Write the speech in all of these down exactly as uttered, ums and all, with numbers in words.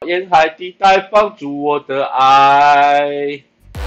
沿海地带放逐我的爱。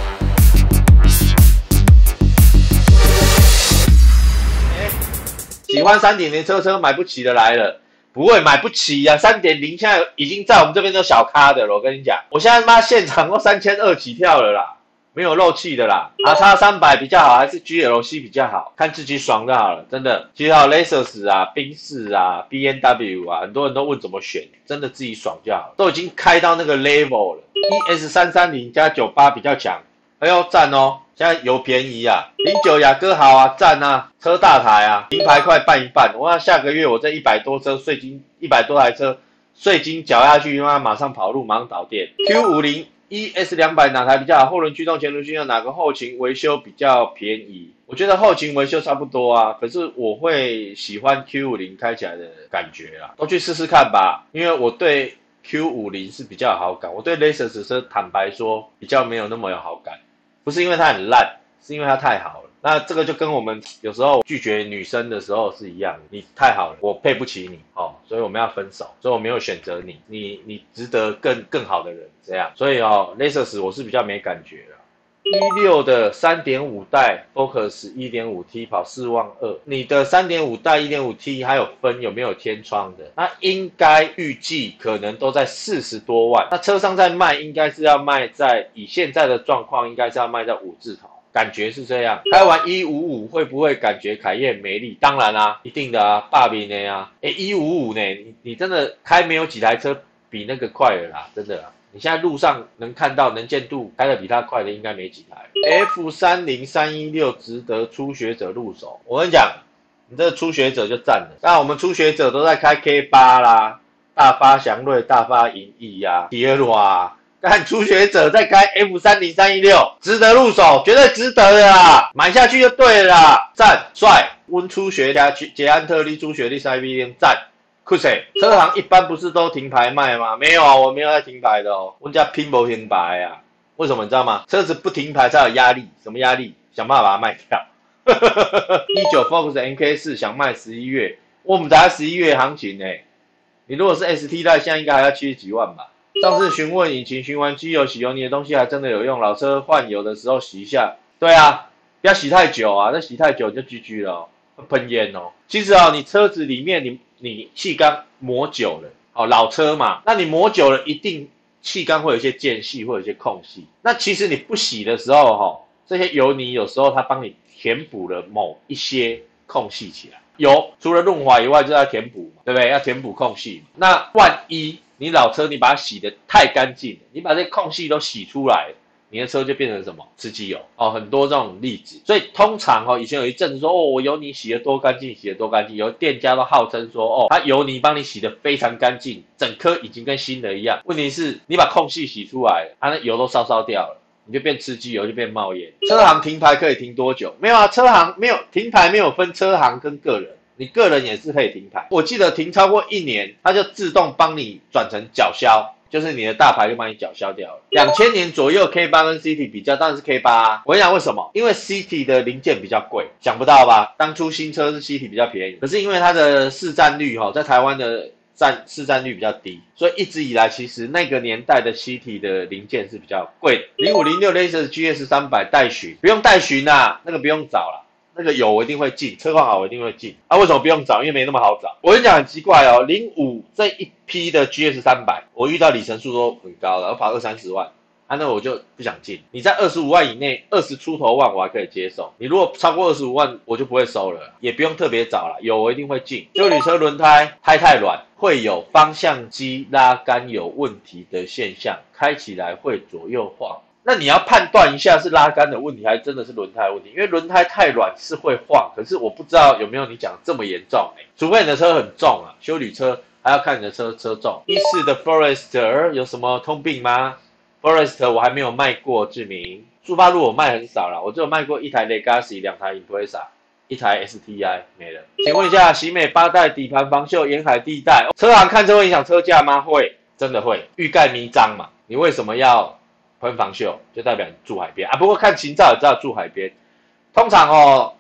喜欢 三点零 车车买不起的来了，不会买不起呀、啊、三点零 现在已经在我们这边都小咖的了，我跟你讲，我现在妈现场都三千二起跳了啦，没有漏气的啦。R X 三百比较好还是 G L C 比较好？看自己爽就好了，真的。其实还有 Lexus 啊、宾士啊、B M W 啊，很多人都问怎么选，真的自己爽就好了，都已经开到那个 level 了。E S 三三零加九八比较强，哎呦赞哦！现在油便宜啊，零九雅阁好啊，赞啊，车大台啊，停牌快办一办。我看下个月我这一百多车税金，一百多台车税金缴下去，妈马上跑路，马上导电。Q 五十 E S 两百哪台比较好？后轮驱动、前轮驱动哪个后勤维修比较便宜？我觉得后勤维修差不多啊，可是我会喜欢 Q 五十 开起来的感觉啦，都去试试看吧，因为我对 Q 五十 是比较有好感，我对 Lexus 车坦白说比较没有那么有好感。不是因为它很烂，是因为它太好了。那这个就跟我们有时候拒绝女生的时候是一样的，你太好了，我配不起你哦，所以我们要分手，所以我没有选择你，你你值得更更好的人，这样。所以哦 ，Lexus 我是比较没感觉了。一六的 三点五 代 Focus 一点五 T 跑四万二，你的 三点五 代 一点五 T 还有分有没有天窗的？那应该预计可能都在四十多万，那车商在卖应该是要卖在以现在的状况应该是要卖在五字头，感觉是这样。开完一五五会不会感觉凯宴没力？当然啦、啊，一定的啊，霸屏的啊，哎一五五呢，你你真的开没有几台车比那个快了啦，真的啦。你现在路上能看到能见度开得比它快的应该没几台。F 三零 三一六 值得初学者入手。我跟你讲，你这个初学者就赞了。当然我们初学者都在开 K 八 啦，大发祥瑞、大发银翼呀、铁路啊。但初学者在开 F 三零 三一六，值得入手，绝对值得的啦，买下去就对了啦，赞帅。温初学的捷安特利初学第三 B 店赞。酷谁？车行一般不是都停牌卖吗？没有啊，我没有在停牌的哦，我家拼不停牌啊。为什么你知道吗？车子不停牌才有压力，什么压力？想办法把它卖掉。一九 Focus M K 四 想卖十一月，我们才十一月行情呢、欸。你如果是 S T 代，现在应该还要七十几万吧？上次询问引擎循环机油洗油，你的东西还真的有用，老车换油的时候洗一下。对啊，不要洗太久啊，那洗太久就 G G 了、哦，会喷烟哦。其实啊、哦，你车子里面你你气缸磨久了，哦，老车嘛，那你磨久了，一定气缸会有一些间隙，会有一些空隙。那其实你不洗的时候，哈、哦，这些油泥有时候它帮你填补了某一些空隙起来。油除了润滑以外，就是要填补嘛，对不对？要填补空隙。那万一你老车你把它洗得太干净了，你把这些空隙都洗出来了，你的车就变成什么？吃机油哦，很多这种例子。所以通常哦，以前有一阵子说哦，我油泥洗得多干净，洗得多干净，有店家都号称说哦，他油泥帮你洗得非常干净，整颗已经跟新的一样。问题是你把空隙洗出来了，它那油都烧烧掉了。你就变吃机油，就变冒烟。车行停牌可以停多久？没有啊，车行没有停牌，没有分车行跟个人，你个人也是可以停牌。我记得停超过一年，它就自动帮你转成缴销，就是你的大牌就帮你缴销掉了。两千年左右 K 八 跟 C T 比较，当然是 K 八 啊。我跟你讲为什么？因为 C T 的零件比较贵，想不到吧？当初新车是 C T 比较便宜，可是因为它的市占率哈，在台湾的占市占率比较低，所以一直以来其实那个年代的 C T 的零件是比较贵的。零五零六 Lexus G S 三百代巡不用代巡啊，那个不用找啦，那个油我一定会进，车况好我一定会进。啊，为什么不用找？因为没那么好找。我跟你讲很奇怪哦，零五这一批的 G S 三百，我遇到里程数都很高了，我跑二三十万。啊，那我就不想进。你在二十五万以内，二十出头万我还可以接受。你如果超过二十五万，我就不会收了，也不用特别找了，有我一定会进。休旅车轮胎胎太软，会有方向机拉杆有问题的现象，开起来会左右晃。那你要判断一下是拉杆的问题，还真的是轮胎的问题？因为轮胎太软是会晃，可是我不知道有没有你讲这么严重哎、欸。除非你的车很重啊，休旅车还要看你的车车重。一四的 Forester 有什么通病吗？Forester 我还没有卖过，志明。速八路我卖很少啦，我只有卖过一台 Legacy， 两台 Impreza， 一台 S T I 没了。请问一下，喜美八代底盘防锈，沿海地带，车行看车会影响车价吗？会，真的会。欲盖弥彰嘛，你为什么要喷防锈？就代表你住海边啊。不过看行照也知道住海边。通常哦，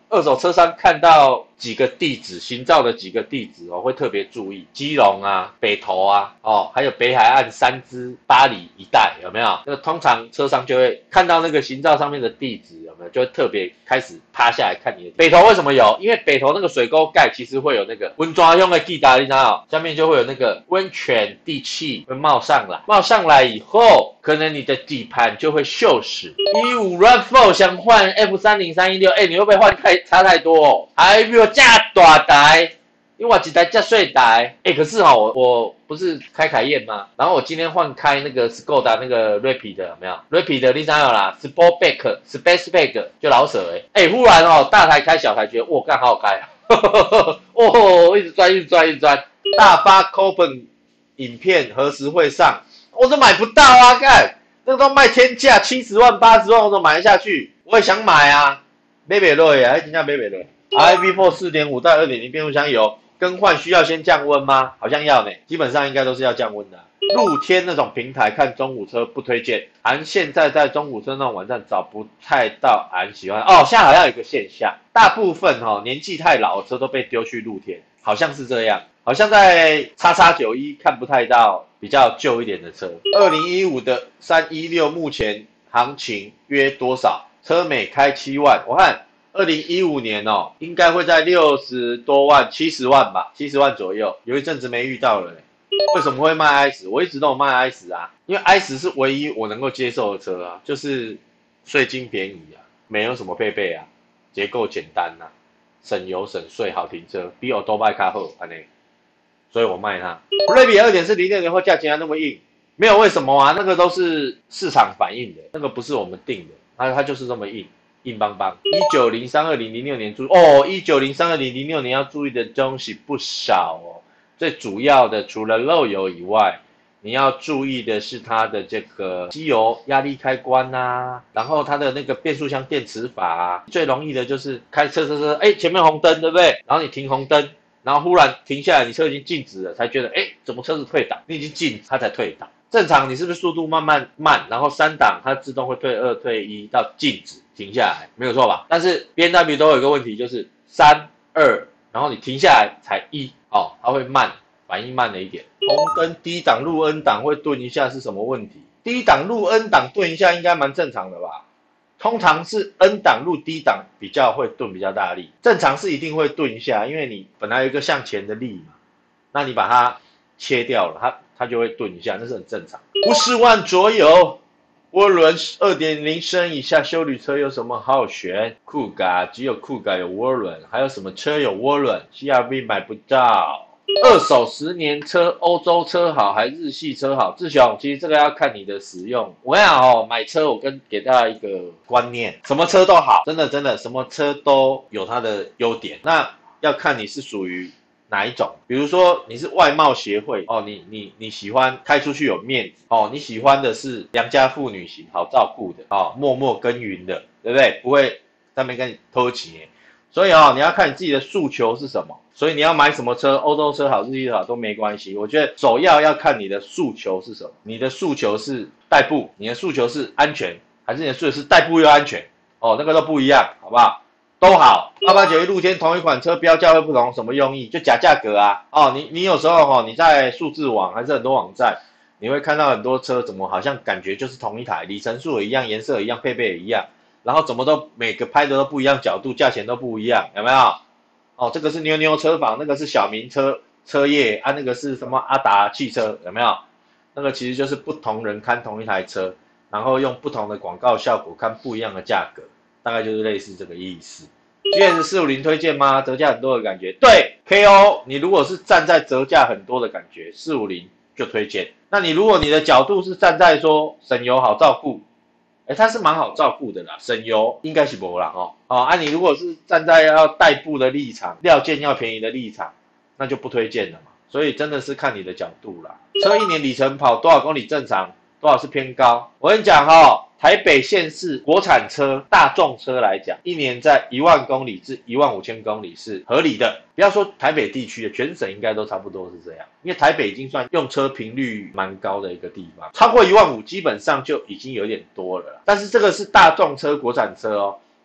二手车商看到几个地址，行照的几个地址哦，会特别注意，基隆啊、北投啊，哦，还有北海岸三芝、巴黎一带，有没有？那通常车商就会看到那个行照上面的地址，有没有？就会特别开始趴下来看你的。北投为什么有？因为北投那个水沟盖其实会有那个温抓用的地达，你知道，下面就会有那个温泉地气会冒上来，冒上来以后，可能你的底盘就会锈蚀。一五 R A V 四 想换 F 三零三一六，哎，你会不会换太差太多哦？还没有架大台，因为我几台架碎台，哎，可是哈、哦，我我不是开凯宴吗？然后我今天换开那个 Skoda 那个 Rapid 有没有 ？Rapid 你知道啦 ，Sportback、Spaceback 就老舍哎，哎，忽然哦，大台开小台，觉得哇，干好好开啊！哦，一直转，一直转，一直转，大发 Copen 影片何时会上？我都买不到啊！干，那个都卖天价，七十万、八十万，我都买得下去。我也想买啊，买不落呀，还真正买不落。R V 四 四点五 带 二点零 变速箱油更换需要先降温吗？好像要呢，基本上应该都是要降温的、啊。露天那种平台看中古车不推荐，俺现在在中古车那种网站找不太到俺喜欢。哦，现在好像有一个现象，大部分哦年纪太老的车都被丢去露天，好像是这样。好像在 X X 九十一 看不太到比较旧一点的车。二零一五的三一六目前行情约多少？车每开七万，我看二零一五年哦，应该会在六十多万、七十万吧，七十万左右。有一阵子没遇到了。为什么会卖 i 十？我一直都有卖 i 十啊，因为 i 十是唯一我能够接受的车啊，就是税金便宜啊，没有什么配备啊，结构简单啊，省油省税，好停车，比我多卖卡好安内，所以我卖它。瑞比 二点四 零六年后价钱还那么硬，没有为什么啊？那个都是市场反映的，那个不是我们定的，它它就是这么硬。硬邦邦，一九零三二零零六年注哦，一九零三二零零六年要注意的东西不少哦。最主要的除了漏油以外，你要注意的是它的这个机油压力开关啊，然后它的那个变速箱电磁阀啊，最容易的就是开车车车，哎，前面红灯对不对？然后你停红灯，然后忽然停下来，你车已经静止了，才觉得哎，怎么车子退档？你已经静，它才退档。正常你是不是速度慢慢慢，然后三档它自动会退二退一到静止停下来，没有错吧？但是 B M W 都有一个问题，就是三二，然后你停下来才一，哦，它会慢，反应慢了一点。红灯低档入 N 档会顿一下是什么问题？低档入 N 档顿一下应该蛮正常的吧？通常是 N 档入低档比较会顿比较大力，正常是一定会顿一下，因为你本来有一个向前的力嘛，那你把它切掉了，它它就会顿一下，那是很正常。五十万左右，涡轮 二点零 升以下休旅车有什么好选？酷咖只有酷咖有涡轮，还有什么车有涡轮 ？C R V 买不到。二手十年车，欧洲车好还日系车好？志雄，其实这个要看你的使用。我跟你讲哦，买车我跟给大家一个观念，什么车都好，真的真的，什么车都有它的优点。那要看你是属于哪一种？比如说你是外貌协会哦，你你你喜欢开出去有面子哦，你喜欢的是良家妇女型，好照顾的哦，默默耕耘的，对不对？不会在那边跟你偷钱。所以哦，你要看你自己的诉求是什么。所以你要买什么车，欧洲车好、日系车好都没关系。我觉得首要要看你的诉求是什么。你的诉求是代步，你的诉求是安全，还是你的诉求是代步又安全？哦，那个都不一样，好不好？都好。八八九一露天同一款车标价会不同，什么用意？就假价格啊。哦，你你有时候哦，你在数字网还是很多网站，你会看到很多车怎么好像感觉就是同一台，里程数也一样，颜色也一样，配备也一样。然后怎么都每个拍的都不一样，角度价钱都不一样，有没有？哦，这个是妞妞车房，那个是小明车车业啊，那个是什么阿达汽车，有没有？那个其实就是不同人看同一台车，然后用不同的广告效果看不一样的价格，大概就是类似这个意思。G S 四五零推荐吗？折价很多的感觉，对 K O， 你如果是站在折价很多的感觉，四五零就推荐。那你如果你的角度是站在说省油好照顾。哎，它是蛮好照顾的啦，省油应该是没啦哦。哦，啊，你如果是站在要代步的立场，料件要便宜的立场，那就不推荐了嘛。所以真的是看你的角度啦。车一年里程跑多少公里正常，多少是偏高。我跟你讲哈、哦，台北县市国产车、大众车来讲，一年在一万公里至一万五千公里是合理的。不要说台北地区的，全省应该都差不多是这样。因为台北已经算用车频率蛮高的一个地方，超过一万五基本上就已经有点多了。但是这个是大众车、国产车哦，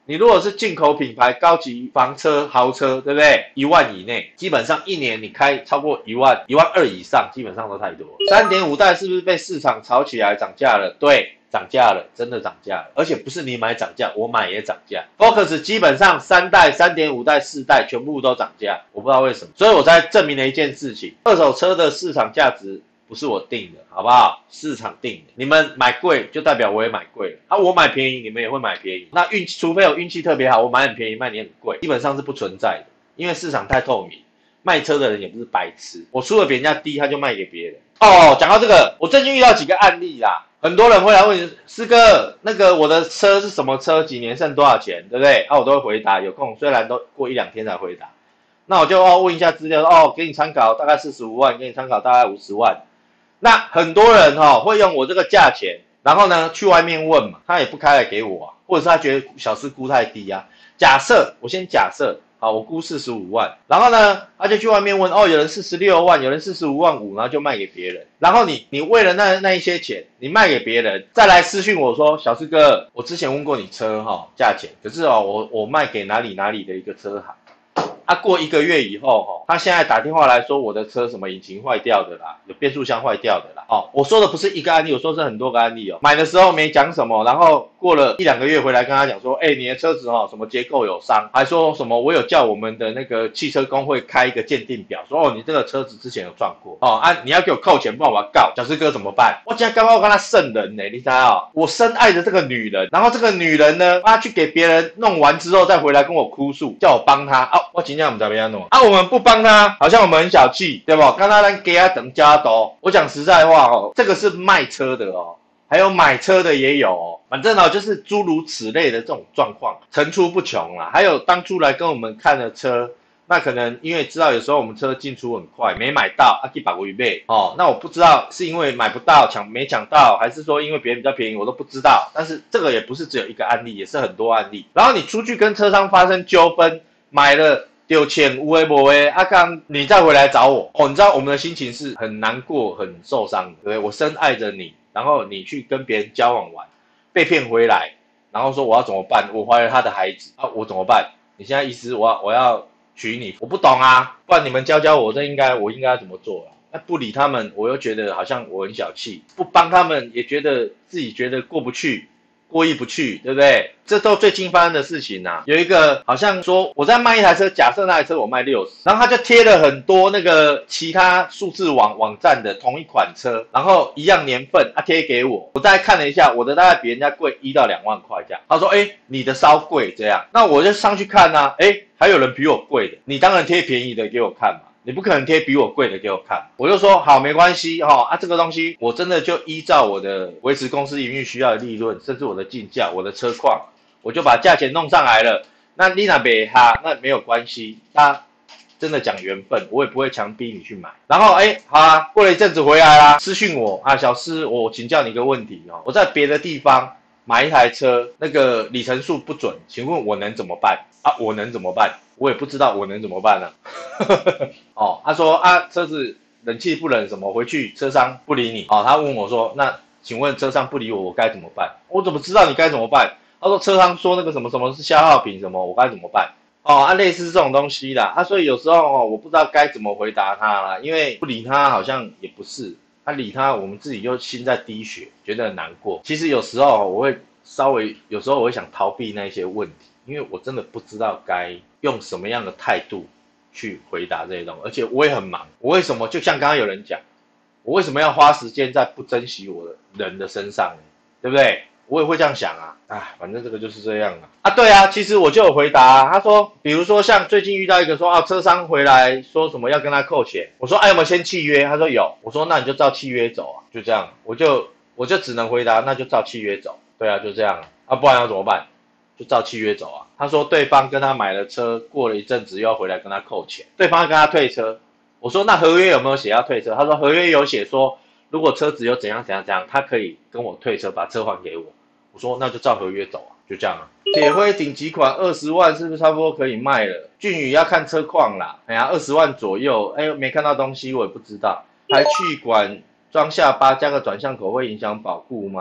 你如果是进口品牌高级房车、豪车，对不对？一万以内，基本上一年你开超过一万、一万二以上，基本上都太多。三点五代是不是被市场炒起来涨价了？对，涨价了，真的涨价了，而且不是你买涨价，我买也涨价。Focus 基本上三代、三点五代、四代全部都涨价，我不知道为什么，所以我才证明了一件事情：二手车的市场价值。不是我定的，好不好？市场定的，你们买贵就代表我也买贵了啊！我买便宜，你们也会买便宜。那运气，除非我运气特别好，我买很便宜，卖你很贵，基本上是不存在的，因为市场太透明。卖车的人也不是白痴，我出的比人家低，他就卖给别人。哦，讲到这个，我最近遇到几个案例啦，很多人会来问师哥，那个我的车是什么车？几年剩多少钱？对不对？啊，我都会回答，有空虽然都过一两天才回答，那我就要问一下资料，哦，给你参考，大概四十五万，给你参考大概五十万。那很多人哈、哦、会用我这个价钱，然后呢去外面问嘛，他也不开来给我啊，或者是他觉得小师估太低啊。假设我先假设，好，我估四十五万，然后呢他就去外面问，哦，有人四十六万，有人四十五万五，然后就卖给别人。然后你你为了那那一些钱，你卖给别人，再来私讯我说，小师哥，我之前问过你车哈、哦、价钱，可是哦我我卖给哪里哪里的一个车行。啊，过一个月以后，哈，他现在打电话来说我的车什么引擎坏掉的啦，有变速箱坏掉的啦。哦，我说的不是一个案例，我说是很多个案例哦。买的时候没讲什么，然后过了一两个月回来跟他讲说，哎，你的车子哦什么结构有伤，还说什么我有叫我们的那个汽车工会开一个鉴定表，说哦你这个车子之前有撞过，哦啊你要给我扣钱，不然我要告。小师哥怎么办？我今天刚刚我跟他圣人呢，你知道哦，我深爱的这个女人，然后这个女人呢，她去给别人弄完之后再回来跟我哭诉，叫我帮她啊，我今天我们怎么样弄啊？我们不帮她，好像我们很小气，对不？刚刚咱给他等加多，我讲实在话哦，这个是卖车的哦。还有买车的也有、哦，反正哦，就是诸如此类的这种状况层出不穷啦。还有当初来跟我们看的车，那可能因为知道有时候我们车进出很快，没买到，啊，去把我预备哦。那我不知道是因为买不到抢没抢到，还是说因为别人比较便宜，我都不知道。但是这个也不是只有一个案例，也是很多案例。然后你出去跟车商发生纠纷，买了丢钱无为不为，阿刚你再回来找我哦，你知道我们的心情是很难过、很受伤的，对不对？我深爱着你。然后你去跟别人交往完，被骗回来，然后说我要怎么办？我怀了他的孩子啊，我怎么办？你现在意思我要我要娶你，我不懂啊，不然你们教教我，这应该我应该怎么做啊？那不理他们，我又觉得好像我很小气；不帮他们，也觉得自己觉得过不去。过意不去，对不对？这都最近发生的事情啊。有一个好像说我在卖一台车，假设那台车我卖六十，然后他就贴了很多那个其他数字网网站的同一款车，然后一样年份，他、啊、贴给我，我大概看了一下，我的大概比人家贵一到两万块这样。他说，哎，你的稍贵这样，那我就上去看啊，哎，还有人比我贵的，你当然贴便宜的给我看嘛。你不可能贴比我贵的给我看，我就说好没关系哈、哦、啊，这个东西我真的就依照我的维持公司营运需要的利润，甚至我的进价、我的车况，我就把价钱弄上来了。那你那别哈，那没有关系，他真的讲缘分，我也不会强逼你去买。然后哎，好啊，过了一阵子回来啦，私讯我啊，小师，我请教你一个问题哦，我在别的地方买一台车，那个里程数不准，请问我能怎么办啊？我能怎么办？我也不知道我能怎么办呢、啊？哦，他说啊，车子冷气不冷什么，回去车商不理你。哦，他问我说，那请问车商不理我，我该怎么办？我怎么知道你该怎么办？他说车商说那个什么什么是消耗品什么，我该怎么办？哦，啊，类似这种东西啦。啊，所以有时候哦，我不知道该怎么回答他啦，因为不理他好像也不是，他、啊、理他，我们自己又心在滴血，觉得很难过。其实有时候我会稍微，有时候我会想逃避那些问题。因为我真的不知道该用什么样的态度去回答这些东西，而且我也很忙。我为什么就像刚刚有人讲，我为什么要花时间在不珍惜我的人的身上呢？对不对？我也会这样想啊。啊，反正这个就是这样啊。啊，对啊，其实我就有回答啊。他说，比如说像最近遇到一个说啊，车商回来说什么要跟他扣钱，我说哎、啊、有没有签契约？他说有。我说那你就照契约走啊，就这样。我就我就只能回答那就照契约走。对啊，就这样啊。啊，不然要怎么办？就照契约走啊。他说对方跟他买了车，过了一阵子又要回来跟他扣钱，对方要跟他退车。我说那合约有没有写要退车？他说合约有写说，如果车子有怎样怎样怎样，他可以跟我退车，把车还给我。我说那就照合约走啊，就这样啊。铁灰顶级款二十万是不是差不多可以卖了？俊宇要看车况啦，哎呀二十万左右，哎没看到东西我也不知道。排气管装下巴加个转向口会影响保固吗？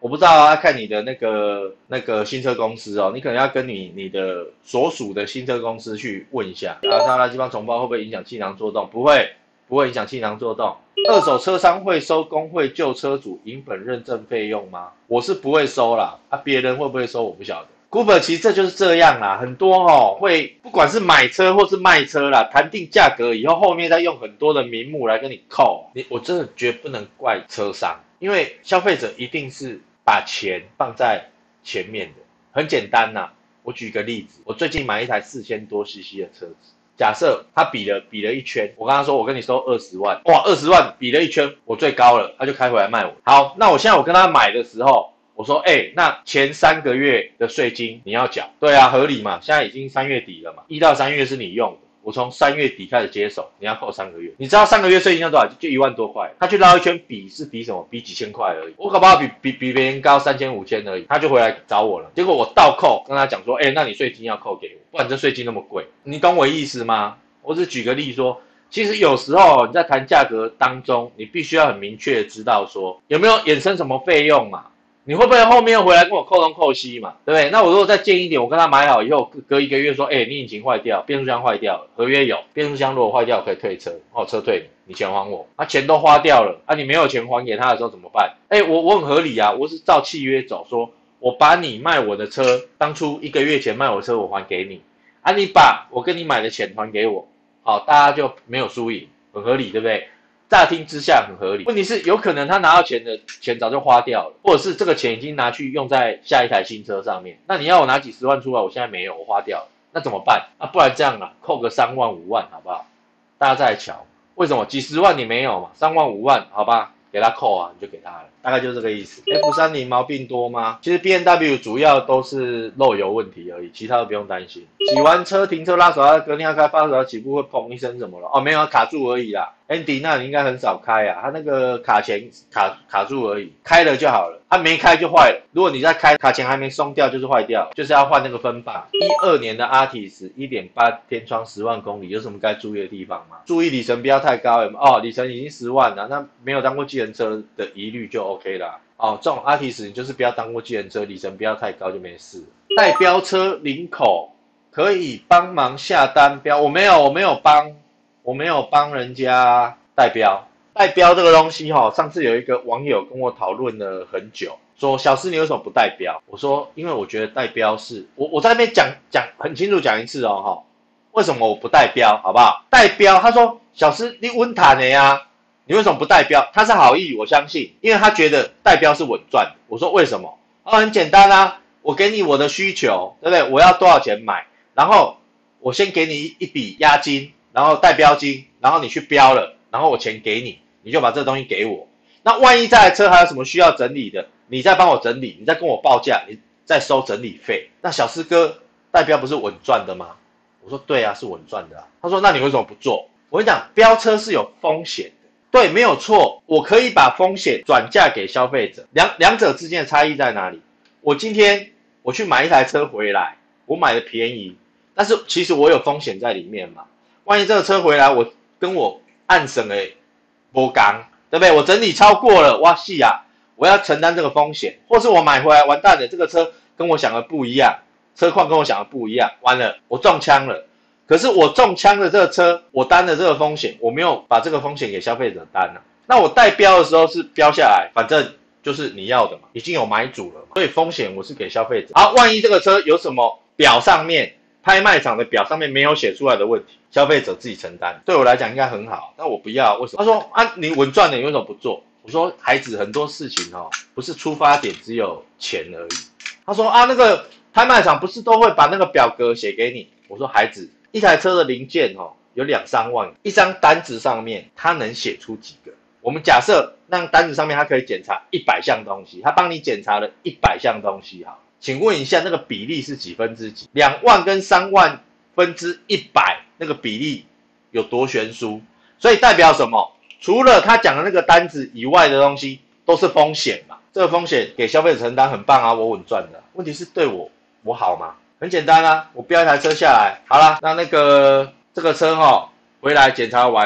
我不知道啊，看你的那个那个新车公司哦，你可能要跟你你的所属的新车公司去问一下，啊，它垃圾帮重包会不会影响气囊作动？不会，不会影响气囊作动。二手车商会收工会旧车主银本认证费用吗？我是不会收啦，啊，别人会不会收我不晓得。Cooper 其实这就是这样啦，很多哦会不管是买车或是卖车啦，谈定价格以后，后面再用很多的名目来跟你扣，你我真的绝不能怪车商，因为消费者一定是把钱放在前面的。很简单呐，我举个例子，我最近买一台四千多 C C 的车子。假设他比了比了一圈，我跟他说我跟你收二十万，哇，二十万比了一圈，我最高了，他就开回来卖我。好，那我现在我跟他买的时候，我说，哎、欸，那前三个月的税金你要缴，对啊，合理嘛？现在已经三月底了嘛，一到三月是你用的，我从三月底开始接手，你要扣三个月。你知道三个月税金要多少？就一万多块。他去绕一圈比是比什么？比几千块而已。我搞不好比比比别人高三千五千而已，他就回来找我了。结果我倒扣，跟他讲说，哎、欸，那你税金要扣给我，不然这税金那么贵，你懂我意思吗？我只举个例说。其实有时候你在谈价格当中，你必须要很明确的知道说有没有衍生什么费用嘛？你会不会后面又回来跟我扣东扣西嘛？对不对？那我如果再建议一点，我跟他买好以后，隔一个月说，哎、欸，你引擎坏掉，变速箱坏掉了，合约有，变速箱如果坏掉可以退车，哦，车退你，你钱还我，啊，钱都花掉了，啊，你没有钱还给他的时候怎么办？哎、欸，我我很合理啊，我是照契约走，说我把你卖我的车，当初一个月前卖我的车我还给你，啊，你把我跟你买的钱还给我，好，大家就没有输赢，很合理，对不对？乍听之下很合理，问题是有可能他拿到钱的钱早就花掉了，或者是这个钱已经拿去用在下一台新车上面。那你要我拿几十万出来，我现在没有，我花掉了，那怎么办？啊，不然这样啦，扣个三万五万好不好？大家再来瞧，为什么几十万你没有嘛？三万五万好吧，给他扣啊，你就给他了，大概就是这个意思。F 三十 毛病多吗？其实 B M W 主要都是漏油问题而已，其他都不用担心。洗完车停车拉手刹，隔天要开发手刹起步会砰一声什么了？哦，没有，卡住而已啦。Andy 那你应该很少开啊，他那个卡钳卡卡住而已，开了就好了，他没开就坏了。如果你在开，卡钳还没松掉就是坏掉，就是要换那个分把。一二年的 Artis 一点八 天窗十万公里，有什么该注意的地方吗？注意里程不要太高，有没有？哦，里程已经十万了，那没有当过计程车的疑虑就 OK 啦。哦，这种 Artis 你就是不要当过计程车，里程不要太高就没事。代标车领口可以帮忙下单标，我没有，我没有帮。我没有帮人家代标，代标这个东西哈、哦，上次有一个网友跟我讨论了很久，说小施你为什么不代标？我说因为我觉得代标是我我在那边讲讲很清楚讲一次哦哈，为什么我不代标好不好？代标，他说小施你稳坦的呀，你为什么不代标？他是好意，我相信，因为他觉得代标是稳赚的。我说为什么？啊，很简单啊，我给你我的需求，对不对？我要多少钱买，然后我先给你一笔押金。然后代标金，然后你去标了，然后我钱给你，你就把这个东西给我。那万一这台车还有什么需要整理的，你再帮我整理，你再跟我报价，你再收整理费。那小施哥代标不是稳赚的吗？我说对啊，是稳赚的啊。他说那你为什么不做？我跟你讲，标车是有风险的，对，没有错，我可以把风险转嫁给消费者。两两者之间的差异在哪里？我今天我去买一台车回来，我买的便宜，但是其实我有风险在里面嘛。万一这个车回来，我跟我暗审的波刚，对不对？我整理超过了，哇戏啊！我要承担这个风险，或是我买回来完蛋了，这个车跟我想的不一样，车况跟我想的不一样，完了我中枪了。可是我中枪的这个车，我担的这个风险，我没有把这个风险给消费者担了、啊。那我代标的时候是标下来，反正就是你要的嘛，已经有买主了嘛，所以风险我是给消费者。好，万一这个车有什么表上面。拍卖场的表上面没有写出来的问题，消费者自己承担。对我来讲应该很好，但我不要，为什么？他说啊，你稳赚的，你为什么不做？我说孩子，很多事情哦，不是出发点只有钱而已。他说啊，那个拍卖场不是都会把那个表格写给你？我说孩子，一台车的零件哦，有两三万，一张单子上面他能写出几个？我们假设那单子上面他可以检查一百项东西，他帮你检查了一百项东西哈。请问一下，那个比例是几分之几？两万跟三万分之一百，那个比例有多悬殊？所以代表什么？除了他讲的那个单子以外的东西，都是风险嘛。这个风险给消费者承担很棒啊，我稳赚的。问题是对我我好吗？很简单啊，我标一台车下来，好啦，那那个这个车哈、哦、回来检查完，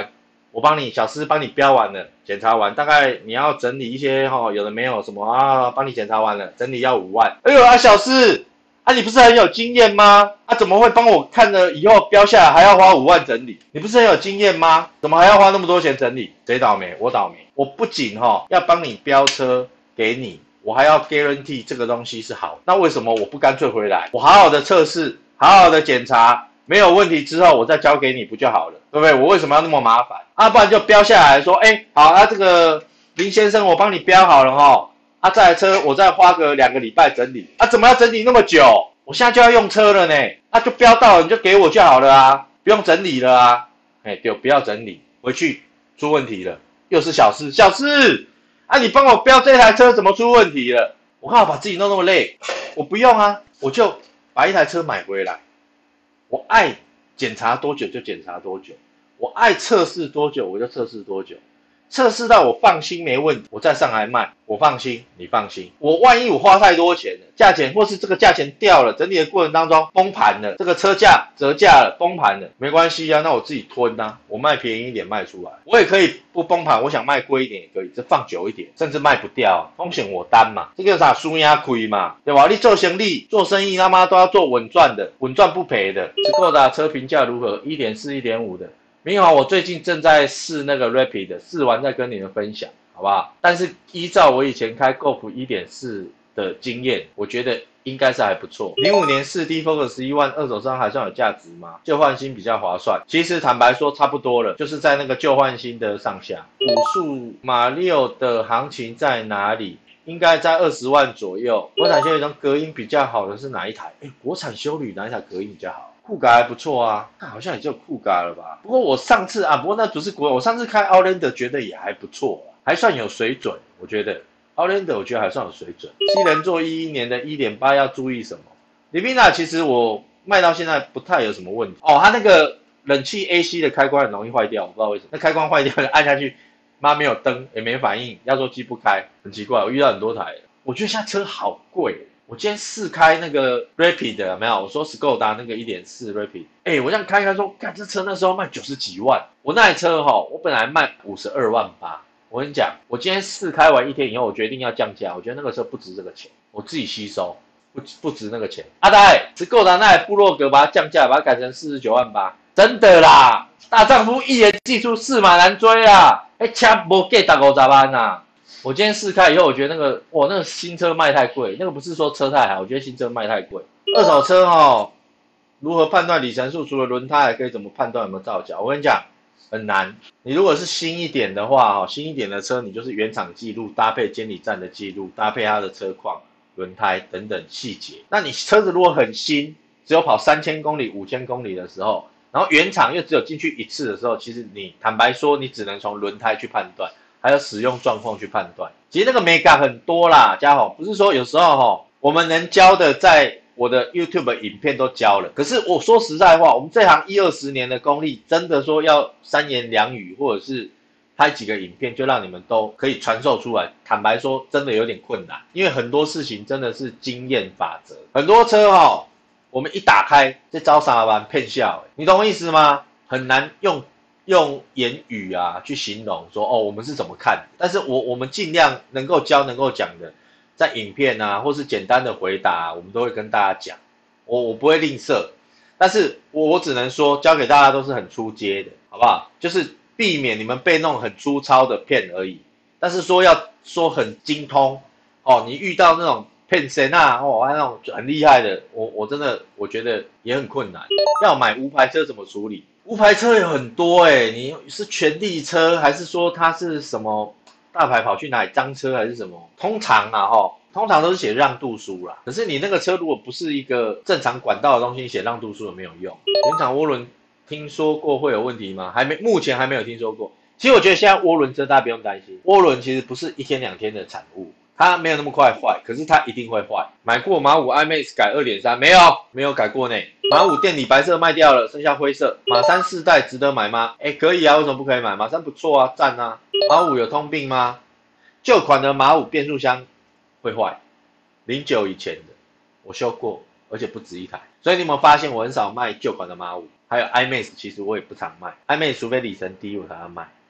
我帮你小师帮你标完了，检查完，大概你要整理一些哈、哦，有的没有什么啊，帮你检查完了，整理要五万。哎呦啊，小师，啊你不是很有经验吗？啊怎么会帮我看了以后标下来还要花五万整理？你不是很有经验吗？怎么还要花那么多钱整理？谁倒霉？我倒霉。我不仅哈、哦、要帮你标车给你，我还要 guarantee 这个东西是好。那为什么我不干脆回来？我好好的测试，好好的检查。没有问题之后，我再交给你不就好了，对不对？我为什么要那么麻烦？啊，不然就标下来说，哎，好，啊，这个林先生，我帮你标好了哈，啊，这台车我再花个两个礼拜整理，啊，怎么要整理那么久？我现在就要用车了呢，啊，就标到了，你就给我就好了啊，不用整理了啊，哎，对，不要整理，回去出问题了，又是小事，小事，啊，你帮我标这台车怎么出问题了？我干嘛把自己弄那么累？我不用啊，我就把一台车买回来。我爱检查多久就检查多久，我爱测试多久我就测试多久，测试到我放心没问题，我再上来卖，我放心，你放心。我万一我花太多钱了，价钱或是这个价钱掉了，整理的过程当中崩盘了，这个车价折价了，崩盘了，没关系啊，那我自己吞啊，我卖便宜一点卖出来，我也可以不崩盘，我想卖贵一点也可以，这放久一点，甚至卖不掉，风险我担嘛，这个啥输压亏嘛，对吧？你做生意做生意他妈都要做稳赚的，稳赚不赔的。Skoda车评价如何？一点四、一点五的。明华，我最近正在试那个 Rapid， 试完再跟你们分享，好不好？但是依照我以前开 Golf 一点四 的经验，我觉得应该是还不错。零五年四 D Focus 十一万，二手车还算有价值吗？旧换新比较划算。其实坦白说差不多了，就是在那个旧换新的上下。五速马六的行情在哪里？应该在二十万左右。国产修理中隔音比较好的是哪一台？哎，国产修理哪一台隔音比较好？酷咖还不错啊，好像也就酷咖了吧。不过我上次啊，不过那不是国，我上次开 Outlander 觉得也还不错，还算有水准。我觉得 Outlander 我觉得还算有水准。七人座一一年的 一点八 要注意什么 ？Livina 其实我卖到现在不太有什么问题哦，它那个冷气 A C 的开关很容易坏掉，我不知道为什么。那开关坏掉，按下去，妈没有灯也没反应，压缩机不开，很奇怪。我遇到很多台，我觉得现在车好贵。我今天试开那个 Rapid 有没有？我说 Skoda 那个 一点四 Rapid， 哎、欸，我这样开开说，看这车那时候卖九十几万，我那台车哈，我本来卖五十二万八。我跟你讲，我今天试开完一天以后，我决定要降价，我觉得那个车不值这个钱，我自己吸收，不不值那个钱。阿呆，Skoda 那台部落格把它降价，把它改成四十九万八，真的啦！大丈夫一言既出，驷马难追啊！哎、欸，车没给打五十万呐。我今天试开以后，我觉得那个哇，那个新车卖太贵，那个不是说车太好，我觉得新车卖太贵。二手车哦，如何判断里程数？除了轮胎，还可以怎么判断有没有造假？我跟你讲，很难。你如果是新一点的话，哈，新一点的车，你就是原厂记录搭配监理站的记录，搭配它的车况、轮胎等等细节。那你车子如果很新，只有跑三千公里、五千公里的时候，然后原厂又只有进去一次的时候，其实你坦白说，你只能从轮胎去判断。还有使用状况去判断，其实那个美感很多啦，家伙，不是说有时候哈，我们能教的，在我的 YouTube 影片都教了。可是我说实在话，我们这行一二十年的功力，真的说要三言两语，或者是拍几个影片，就让你们都可以传授出来。坦白说，真的有点困难，因为很多事情真的是经验法则。很多车哈，我们一打开，这招三万骗笑，你懂我意思吗？很难用。用言语啊去形容说哦，我们是怎么看的？但是我我们尽量能够教能够讲的，在影片啊或是简单的回答、啊，我们都会跟大家讲。我我不会吝啬，但是我我只能说教给大家都是很出街的，好不好？就是避免你们被那种很粗糙的骗而已。但是说要说很精通哦，你遇到那种骗神啊哦，那种很厉害的，我我真的我觉得也很困难。要买无牌车怎么处理？无牌车有很多哎、欸，你是权利车还是说它是什么大牌跑去哪里赃车还是什么？通常啊齁，通常都是写让渡书啦。可是你那个车如果不是一个正常管道的东西，写让渡书也没有用。原厂涡轮听说过会有问题吗？还没，目前还没有听说过。其实我觉得现在涡轮车大家不用担心，涡轮其实不是一天两天的产物。它没有那么快坏，可是它一定会坏。买过马五 I MAX 改 二点三 没有？没有改过呢。马五店里白色卖掉了，剩下灰色。马三四代值得买吗？哎，可以啊，为什么不可以买？马三不错啊，赞啊。马五有通病吗？旧款的马五变速箱会坏，零九以前的我修过，而且不止一台。所以你有没有发现我很少卖旧款的马五？还有 I MAX 其实我也不常卖 ，I MAX 除非里程低我才要卖。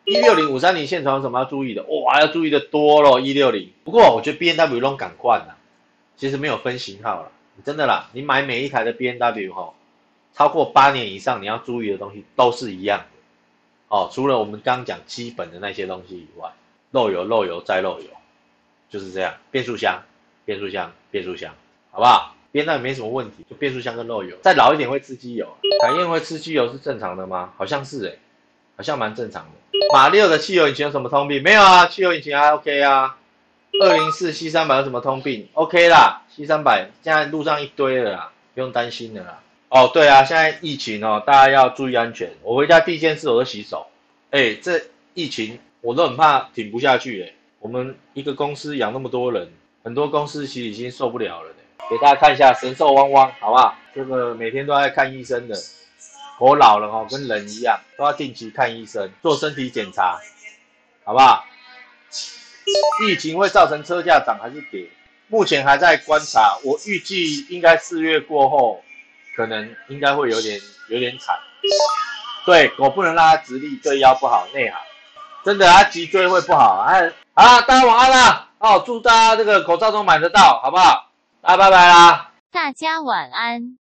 一六零、五三零线床有什么要注意的？哇，要注意的多咯。一六零。不过我觉得 B M W 都敢换啦，其实没有分型号啦，真的啦，你买每一台的 B M W 哈，超过八年以上，你要注意的东西都是一样的哦，除了我们刚刚讲基本的那些东西以外，漏油、漏油再漏油，就是这样。变速箱、变速箱、变速箱，好不好？ B M W 没什么问题，就变速箱跟漏油。再老一点会吃机油，凯宴会吃机油是正常的吗？好像是诶、欸，好像蛮正常的。马六的汽油引擎有什么通病？没有啊，汽油引擎还 OK 啊。二零四 C 三百有什么通病 ？OK 啦 ，C 三百现在路上一堆了啦，不用担心的啦。哦，对啊，现在疫情哦，大家要注意安全。我回家第一件事我就洗手。哎，这疫情我都很怕挺不下去哎。我们一个公司养那么多人，很多公司其实已经受不了了。给大家看一下神兽汪汪，好不好？这个每天都在看医生的，我老了哦，跟人一样，都要定期看医生，做身体检查，好不好？疫情会造成车价涨还是跌？目前还在观察，我预计应该四月过后，可能应该会有点有点惨。对，狗不能让它直立，对腰不好，内行。真的，它脊椎会不好。哎，好啦，大家晚安啦！哦，祝大家这个口罩都买得到，好不好？大家拜拜啦！ 大家晚安。